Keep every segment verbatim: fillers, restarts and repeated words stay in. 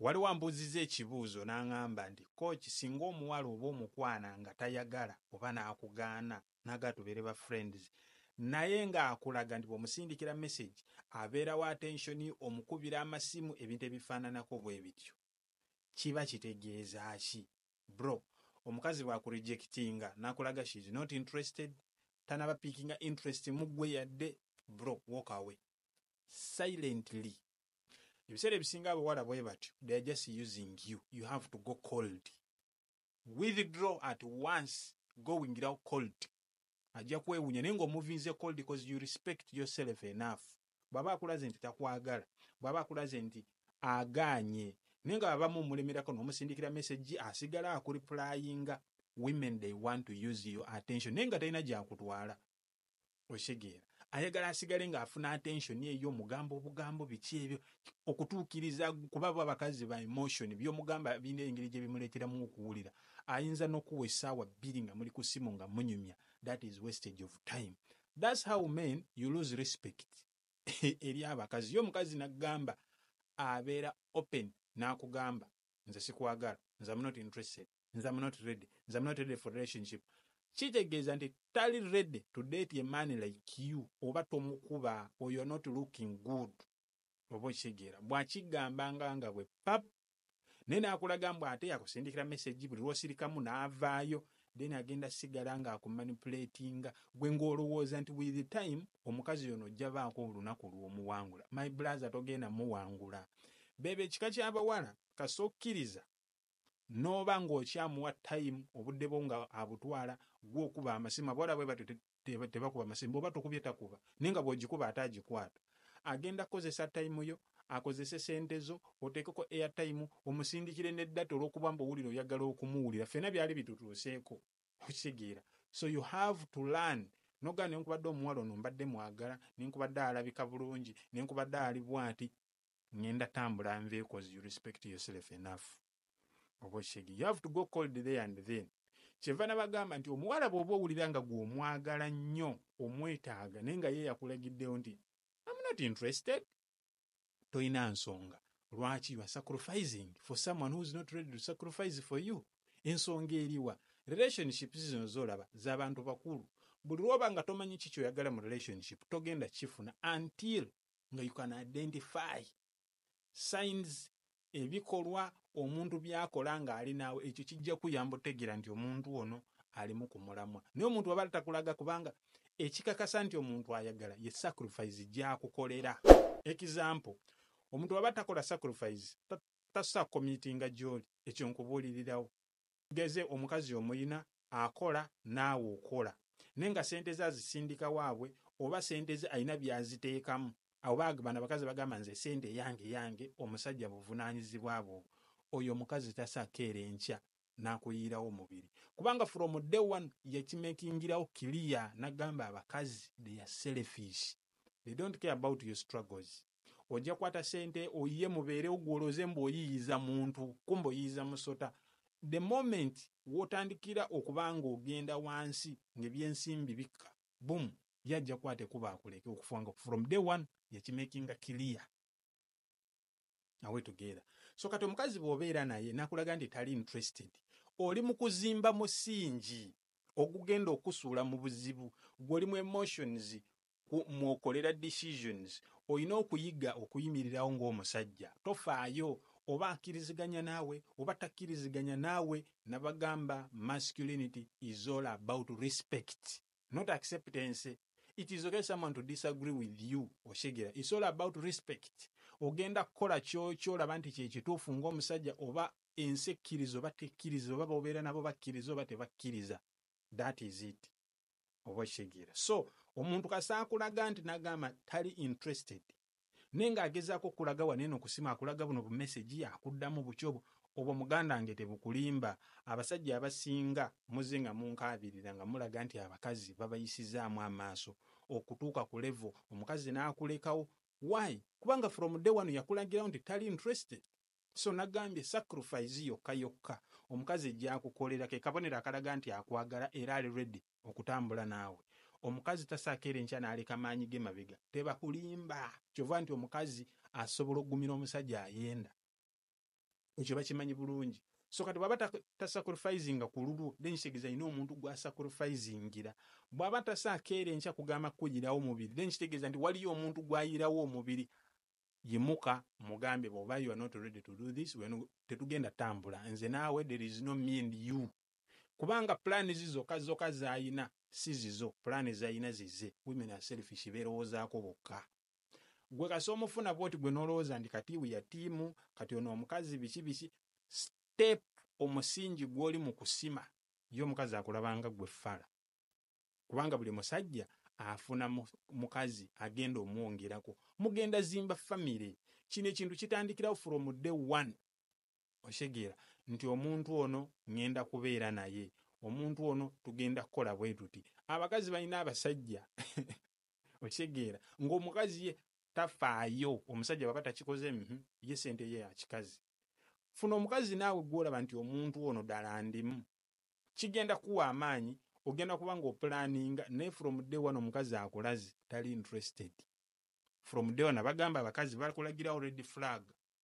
waliwo ambuuziza ekibuuzo n'aŋŋamba nti coach singa omuwala oba omukwana nga tayagala oba n'akugaana naga tubeere ba friends naye ng'akulaga nti bw'omusindikira message abeerawo attention omukubira amasimu ebintu ebifaananako bwe bityo kiba kitegeeza ki bro omukazi bw'akurejectinga n'akulaga she is not interested tanaba pikinga interest mu ggwe yadde bro walk away silently. Ebiseera ebisinga abawala bwe batyo they are just using you. You have to go cold. Withdraw at once. Going out cold. Ajja kwewunya naye ng'omuvinze cold because you respect yourself enough. Bw'aba akulaze nti takwagala, bw'aba akulaze nti agaanye naye nga babamu omulemerako n'omusindikira message asigala akuriplyinga. Women they want to use your attention naye nga talina gyakutwala oshegeera ayagala asigale ng'afuna attention eyo omugambo obugambo biki ebyo okutuukiriza kuba bo abakazi ba emotion by'omugamba birina engeri gye bimuleeteramu okuwulira ayinza n'okuwa essaawa bbiri nga muli ku simu nga munyumya. That is wastage of time. That's how men you lose respect eri abakazi. Yo omukazi n'agamba abeera open n'akugamba nze sikwagala, nze I'm not interested, nze I'm not ready, nze I'm not ready for relationship. Kitegeeza nti tali ready to date a man like you oba tomukuba or you're not looking good oba okitegeera bw'akigambanga nga bwe pap naye n'akulaga mbw ate yakusindikira message buli lw'osirikamu n'avaayo then agenda sigala nga akumanipulatinga gwe ng'olowooza nti with the time omukazi yono ojja baako olunaku lw'omuwangula. My brother togenda muwangula bebe ekika ky'abawala kasokkiriza n'oba ng'okyamuwa time obudde bwo nga abutwala gw'okuba amasimu abawala bwe batyo tebakuba amasimu oba tokubye takuba naye nga bw'ogikuba ate agikwata agenda kukozesa time yo akozese sente zo oteekeko airtime omusindikire n'eddata olw'okuba mbu owulira oyagala okumuwulira ffenna byali bitutuuseeko okitegeera. So you have to learn nogaa ne nkubadde omuwala ono mbadde mwagala ne nkubadde alabika bulungi ne nkubadde ali bw'ati ngenda tambula nve because you respect yourself enough. You have to go cold there and then. Kyeva nabagamba nti omuwala bw'oba owulira nga gw'omwagala nnyo omwetaaga naye nga ye yakulagiddewo nti I'm not interested. Toyina nsonga. Lwaki you are sacrificing for someone who is not ready to sacrifice for you? Ensonga eriwa. Relationships zino z'olaba z'abantu bakulu. Buli lw'oba nga tomanyi ki ky'oyagala mu relationship togenda kifuna until nga you can identify signs ebikolwa omuntu byakola ng'ali naawe ekyo kijja kuyamba otegeera nti omuntu ono alimu ku mulamwa. Naye omuntu aba takulaga kubanga ekikakasa nti omuntu ayagala ye sacrifice gy'akukolera. Example, omuntu aba takola sacrifice tassa committinga gy'oli ekyo nkubuulirirawo. Geze omukazi omuyina akola naawe okola naye nga sente ze azisindika waabwe oba sente ze alina byaziteekamu oba bano abakazi bagamba nze sente yange yange omusajja buvunaanyizibwa bwo oyo omukazi tasakeera enkya n'akuyiirawo omubiri kubanga from day one yakimakingirawo clear n'agamba abakazi they are selfish, they don't care about your struggles. Ojja kwata sente oyiye mubeere ogwoloze mb'oyiyiza muntu kumba oyiyiza musota. The moment wotandikira okubanga ogenda wansi ng'ebyensimbi bikka boom yajja kwate kuba akuleke okufuanga from day one yakimakinga clear. Awe together. So kati omukazi bw'obeera naye nakulaga nti tali interested oli mu kuzimba musingi ogugenda okusuula mu buzibu gw'oli mu emotions mwokolera decisions olina okuyiga okuyimirirawo ng'omusajja tofaayo oba akkiriziganya naawe oba takkiriziganya naawe. Nabagamba masculinity is all about respect not acceptance. It is okay someone to disagree with you oshegera. It's all about respect. Ogenda kukola kyokyo olaba nti kye kituufu ng'omusajja oba ensi ekkiriza oba tekkiriza oba bobeera nabo bakkiriza oba tebakkiriza. That is it. Oba oshegera. So omuntu kasaakulaga nti nagamba tali interested naye ng'agezaako okulaga waneeno kusima akulaga buno bu message akuddamu bukyobo obwo muganda wange tebukulimba. Abasajja abasinga muze nga munkaabirira nga mulaga nti abakazi babayisizaamu amaaso okutuuka ku level omukazi n'akulekawo. Why? Kubanga from day one yakulagirawo nti tali interested. So nagambye sacrifice yokka yokka omukazi gy'akukolera ke kabonero akalaga nti akwagala era ali ready okutambula naawe. Omukazi tasaakeera enkya n'aleka maanyi ge mabega tebakulimba. Kyova nti omukazi asobola okugumira omusajja ayenda ekyo bakimanyi bulungi. So kati bwaba tasacrificinga ku lulwo then kitegeeza ina omuntu gwasacrificingira. Bwaba tasakeera enkya kugamba kuyirawo omubiri then kitegeeza nti waliyo omuntu gwayirawo omubiri. Yimuka mugambe bw'oba you are not ready to do this, tetugenda tambula nze naawe, there is no me and you. Kubanga plan zizoka zoka zaayina si zizo, plan zaayina zize. Women are selfish, beerowoozaako bokka. Gwe kasi omufuna bwoti gwe nolowooza ndi kati we ya tiimu, kati ono omukazi biki biki, step omusingi gw'oli mu kusima ye omukazi akulabanga gwe ffala. Kubanga buli musajja afuna mukazi agenda omwongerako, mugenda zimba family. Kino ekintu kitandikirawo from day one. Oshegeera nti omuntu ono ngenda kubeera naye, omuntu ono tugenda kukola bwe tuti. Abakazi balina abasajja oshegeera ng'omukazi ye tafaayo, omusajja baba takikoze mm ye sente ye akikazi. Funa omukazi naawe gwolaba nti omuntu ono ddala ndimu, kigenda kuwa amaanyi. Ogenda kubanga opulaninga ne from day one omukazi akulazi tali interested. From day one bagamba abakazi bakulagira already flag.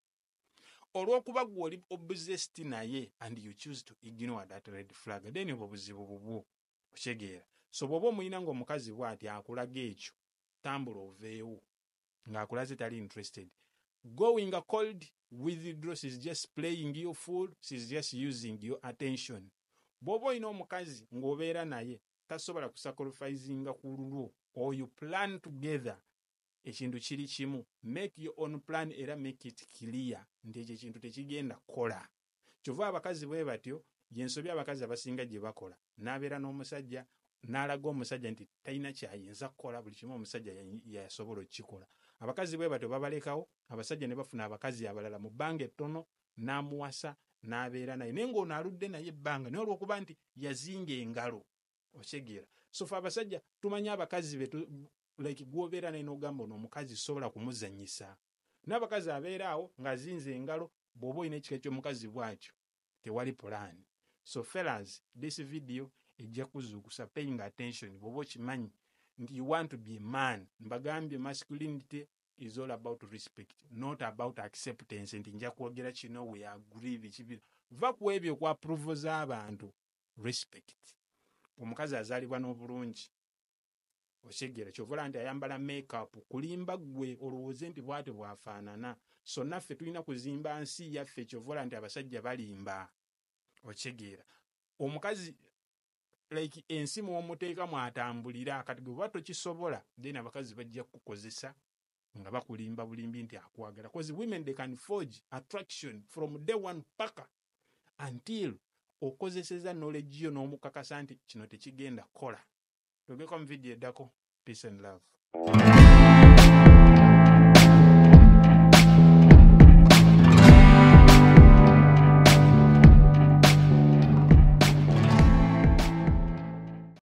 Olw'okuba gwe oli obsessed naye and you choose to ignore that red flag, then obwo buzibu bubwo okyegeera. So bw'oba omuyina ng'omukazi bw'ati akulaga ekyo, tambula oveewo ng'akulaze tali interested. Going cold, withdraw, she's just playing you fool, she's just using your attention. Bw'oba olina omukazi ng'obeera naye tasobola kusacrificinga ku lulwo, or you plan together, ekintu kiri kimu, make your own plan era make it clear nti ekyo ekintu tekigenda kukola. Kyova abakazi bwe batyo, yensobi abakazi abasinga gye bakola. N'abeera n'omusajja n'alaga omusajja nti talina kyayinza kukola, buli kimu omusajja yasobola okukikola. Abakazi bwe batyo babalekawo, abasajja ne bafuna abakazi abalala mu bbanga ettono, n'amuwasa n'abeera naye. Naye ng'ono aludde naye ebbanga naye olw'okuba nti yazinga engalo okyegeera. So fe abasajja tumanyi abakazi betu like gwobeera naye n'ogamba ono omukazi sobola kumuzannyisa. N'abakazi abeera awo ng'azinze engalo, bw'oba olina ekika ky'omukazi bw'atyo tewali plan. So fellas, this video ejja kuzuukusa, paying attention bw'oba okimanyi nti you want to be a man. Mbagambye masculinity is all about respect, not about acceptance. Nti nja kwogera kino we agree biki va ku ebyo kwa approval z'abantu. Respect. Omukazi azaalibwa n'obulungi okyegeera, kyovola nti ayambala makeup kulimba gwe olowooze nti bw'atyo bwafaanana. So naffe tulina kuzimba nsi yaffe, kyovola nti abasajja balimba okyegeera. Omukazi like ensi mw'omuteeka mwatambulira, kati gwe bwa tokisobola then abakazi bajja kukozesa nga bakulimba bulimbi nti akwagala. Because women they can forge attraction from day one paka until okozeseza knowledge yo n'omukakasa nti kino tekigenda kola. Tugeko mu video eddako. Peace and love.